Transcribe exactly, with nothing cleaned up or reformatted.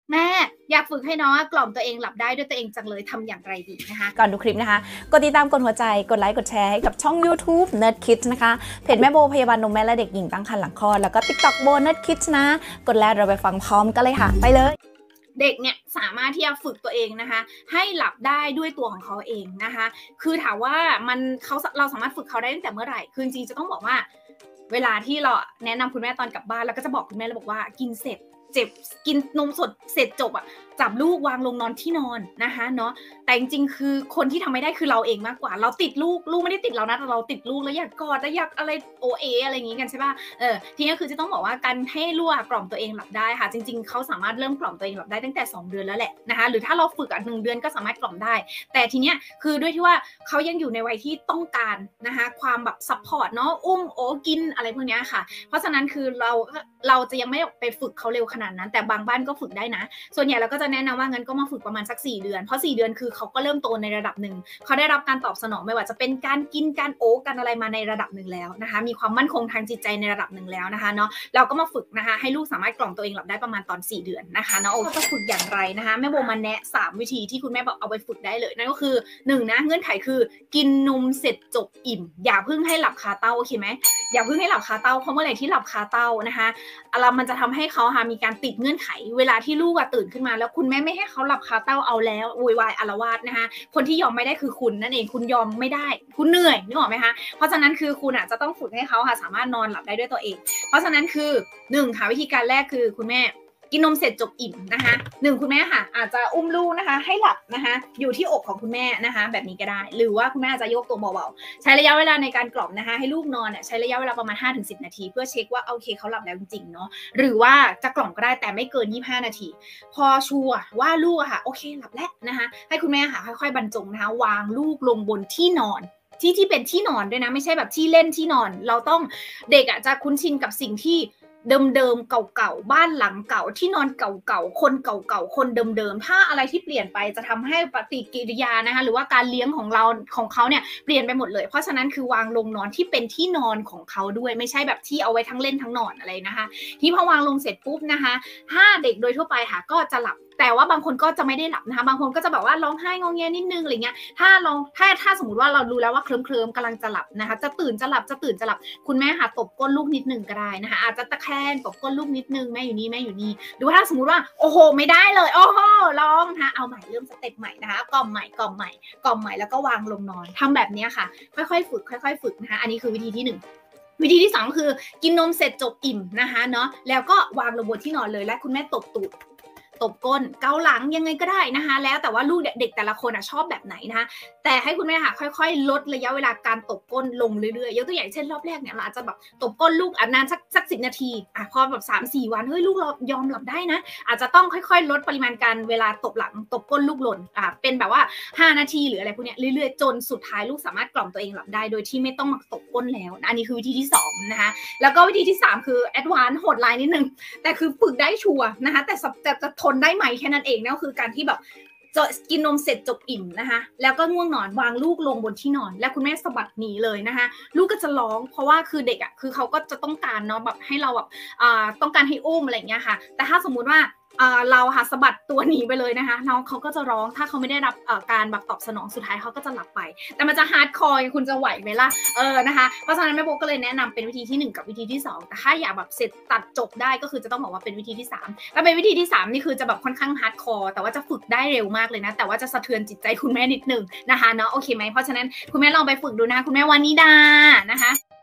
แม่อยากฝึกให้น้องกล่อมตัวเองหลับได้ด้วยตัวเองจังเลยทำอย่างไรดีนะคะก่อนดูคลิปนะคะกดติดตามกดหัวใจกดไลค์กดแชร์ให้กับช่อง YouTube Nerd Kids นะคะเพจแม่โบพยาบาลนมแม่และเด็กหญิงตั้งครรภ์หลังคลอดแล้วก็ ติ๊กต็อก โบ Nerd Kids นะกดแล้วเราไปฟังพร้อมกันเลยค่ะไปเลยเด็กเนี่ยสามารถที่จะฝึกตัวเองนะคะให้หลับได้ด้วยตัวของเขาเองนะคะคือถามว่ามันเขาเราสามารถฝึกเขาได้ตั้งแต่เมื่อไหร่คือจริงๆจะต้องบอกว่าเวลาที่เราแนะนำคุณแม่ตอนกลับบ้านแล้วก็จะบอกคุณแม่แล้วบอกว่ากินเสร็จเจ็บกินนมสดเสร็จจบอ่ะจับลูกวางลงนอนที่นอนนะคะเนาะแต่จริงๆคือคนที่ทำไม่ได้คือเราเองมากกว่าเราติดลูกลูกไม่ได้ติดเรานะแต่เราติดลูกแล้วอยากกอดแล้วอยากอะไรโอเออะไรอย่างงี้กันใช่ป่ะเออทีนี้คือจะต้องบอกว่าการให้ลูกกล่อมตัวเองหลับได้ค่ะจริงๆเขาสามารถเริ่มกล่อมตัวเองหลับได้ตั้งแต่สองเดือนแล้วแหละนะคะหรือถ้าเราฝึกอ่ะหนึ่งเดือนก็สามารถกล่อมได้แต่ทีเนี้ยคือด้วยที่ว่าเขายังอยู่ในวัยที่ต้องการนะคะความแบบซัพพอร์ตเนาะอุ้มโอกินอะไรพวกนี้ค่ะเพราะฉะนั้นคือเราเราจะยังไม่ไปฝึกเขาเร็วขนาดนั้นแต่บางบ้านก็ฝึกได้นะส่วนใหญ่เราก็จะแนะนำว่างั้นก็มาฝึกประมาณสักสี่เดือนเพราะสี่เดือนคือเขาก็เริ่มโตในระดับหนึ่งเขาได้รับการตอบสนองไม่ว่าจะเป็นการกินการโอ้กันอะไรมาในระดับหนึ่งแล้วนะคะมีความมั่นคงทางจิตใจในระดับหนึ่งแล้วนะคะเนาะเราก็มาฝึกนะคะให้ลูกสามารถกล่อมตัวเองหลับได้ประมาณตอนสี่เดือนนะคะเนาะเราจะฝึกอย่างไรนะคะแม่โบมาแนะสามวิธีที่คุณแม่บอกเอาไปฝึกได้เลยนั่นก็คือหนึ่งนะเงื่อนไขคือกินนมเสร็จจบอิ่มอย่าเพิ่งให้หลับคาเต้าโอเคไหมอย่าเพิ่งให้หลับคาเต้าเพราะเมื่อไหร่ที่หลับคาเต้านะคะเรามันจะทำให้เขาค่ะมีการติดเงื่อนไขเวลาที่ลูกตื่นขึ้นมาแล้วคุณแม่ไม่ให้เขาหลับคาเต้าเอาแล้วโวยวายอาละวาดนะคะคนที่ยอมไม่ได้คือคุณนั่นเองคุณยอมไม่ได้คุณเหนื่อยนึกออกไหมคะเพราะฉะนั้นคือคุณอ่ะจะต้องฝึกให้เขาค่ะสามารถนอนหลับได้ด้วยตัวเองเพราะฉะนั้นคือหนึ่งค่ะวิธีการแรกคือคุณแม่กินนมเสร็จจบอิ่มนะคะหนึ่งคุณแม่ค่ะอาจจะอุ้มลูกนะคะให้หลับนะคะอยู่ที่อกของคุณแม่นะคะแบบนี้ก็ได้หรือว่าคุณแม่อาจจะยกตัวเบาๆใช้ระยะเวลาในการกล่อมนะคะให้ลูกนอนเนี่ยใช้ระยะเวลาประมาณ ห้าถึงสิบ นาทีเพื่อเช็คว่าโอเคเขาหลับแล้วจริงๆเนาะหรือว่าจะกล่อมก็ได้แต่ไม่เกินยี่สิบห้านาทีพอชัวร์ว่าลูกค่ะโอเคหลับแล้วนะคะให้คุณแม่ค่ะค่อยๆบรรจงนะคะวางลูกลงบนที่นอนที่ที่เป็นที่นอนด้วยนะไม่ใช่แบบที่เล่นที่นอนเราต้องเด็กอ่ะจะคุ้นชินกับสิ่งที่เดิมๆเก่าๆบ้านหลังเก่าที่นอนเก่าๆคนเก่าๆคนเดิมๆถ้าอะไรที่เปลี่ยนไปจะทำให้ปฏิกิริยานะคะหรือว่าการเลี้ยงของเราของเขาเนี่ยเปลี่ยนไปหมดเลยเพราะฉะนั้นคือวางลงนอนที่เป็นที่นอนของเขาด้วยไม่ใช่แบบที่เอาไว้ทั้งเล่นทั้งนอนอะไรนะคะที่พอวางลงเสร็จปุ๊บนะคะถ้าเด็กโดยทั่วไปค่ะก็จะหลับแต่ว่าบางคนก็จะไม่ได้หลับนะคะบางคนก็จะแบบว่าร้องไห้งอแงนิดนึงอะไรเงี้ยถ้าเราถ้าถ้าสมมติว่าเรารู้แล้วว่าเคลิ้มเคลิ้มกำลังจะหลับนะคะจะตื่นจะหลับจะตื่นจะหลับคุณแม่ค่ะตบก้นลูกนิดนึงก็ได้นะคะอาจจะตะแคงตบก้นลูกนิดนึงแม่อยู่นี่แม่อยู่นี่หรือว่าถ้าสมมติว่าโอ้โหไม่ได้เลยโอ้โหร้องนะคะเอาใหม่เริ่มสเต็ปใหม่นะคะกล่อมใหม่กล่อมใหม่กล่อมใหม่แล้วก็วางลงนอนทำแบบนี้ค่ะค่อยๆฝึกค่อยๆฝึกนะคะอันนี้คือวิธีที่หนึ่งวิธีที่สองคือกินนมเสร็จจบอิ่มนะคะเนาะแล้วก็วางลงบนที่นอนเลยและคุณแม่ตบตูดตบก้นเกาหลังยังไงก็ได้นะคะแล้วแต่ว่าลูกเด็กแต่ละคนชอบแบบไหนนะคะแต่ให้คุณแม่ค่ะค่อยๆลดระยะเวลาการตบก้นลงเรื่อยๆยกตัวอย่างเช่นรอบแรกเนี่ยเราอาจจะแบบตบก้นลูกนานสักสักสิบนาทีอ่ะพอแบบสามสี่วันเฮ้ยลูกเรายอมหลับได้นะอาจจะต้องค่อยๆลดปริมาณการเวลาตบหลังตบก้นลูกหล่นอ่ะเป็นแบบว่าห้านาทีหรืออะไรพวกนี้เรื่อยๆจนสุดท้ายลูกสามารถกล่อมตัวเองหลับได้โดยที่ไม่ต้องมาตบก้นแล้วอันนี้คือวิธีที่สองนะคะแล้วก็วิธีที่สามคือแอดวานซ์โหดร้ายนิดนึงแต่คือฝึกได้ชัวร์นะคะแต่จะจะทนได้ไหมแค่นั้นเองนั่นก็คือการที่แบบจะกินนมเสร็จจบอิ่มนะคะแล้วก็ง่วงนอนวางลูกลงบนที่นอนแล้วคุณแม่สะบัดหนีเลยนะคะลูกก็จะร้องเพราะว่าคือเด็กอ่ะคือเขาก็จะต้องการเนาะแบบให้เราแบบอ่าต้องการให้อุ้มอะไรอย่างเงี้ยค่ะแต่ถ้าสมมุติว่าเราค่ะสะบัดตัวหนีไปเลยนะคะน้องเขาก็จะร้องถ้าเขาไม่ได้รับการแบบตอบสนองสุดท้ายเขาก็จะหลับไปแต่มันจะฮาร์ดคอร์คุณจะไหวไหมล่ะเออนะคะเพราะฉะนั้นแม่โบก็เลยแนะนำเป็นวิธีที่หนึ่งกับวิธีที่สองแต่ถ้าอยากแบบเสร็จตัดจบได้ก็คือจะต้องบอกว่าเป็นวิธีที่สามถ้าเป็นวิธีที่สามนี่คือจะแบบค่อนข้างฮาร์ดคอร์แต่ว่าจะฝึกได้เร็วมากเลยนะแต่ว่าจะสะเทือนจิตใจคุณแม่นิดนึงนะคะเนาะโอเคไหมเพราะฉะนั้นคุณแม่ลองไปฝึกดูนะคุณแม่วานิดานะคะ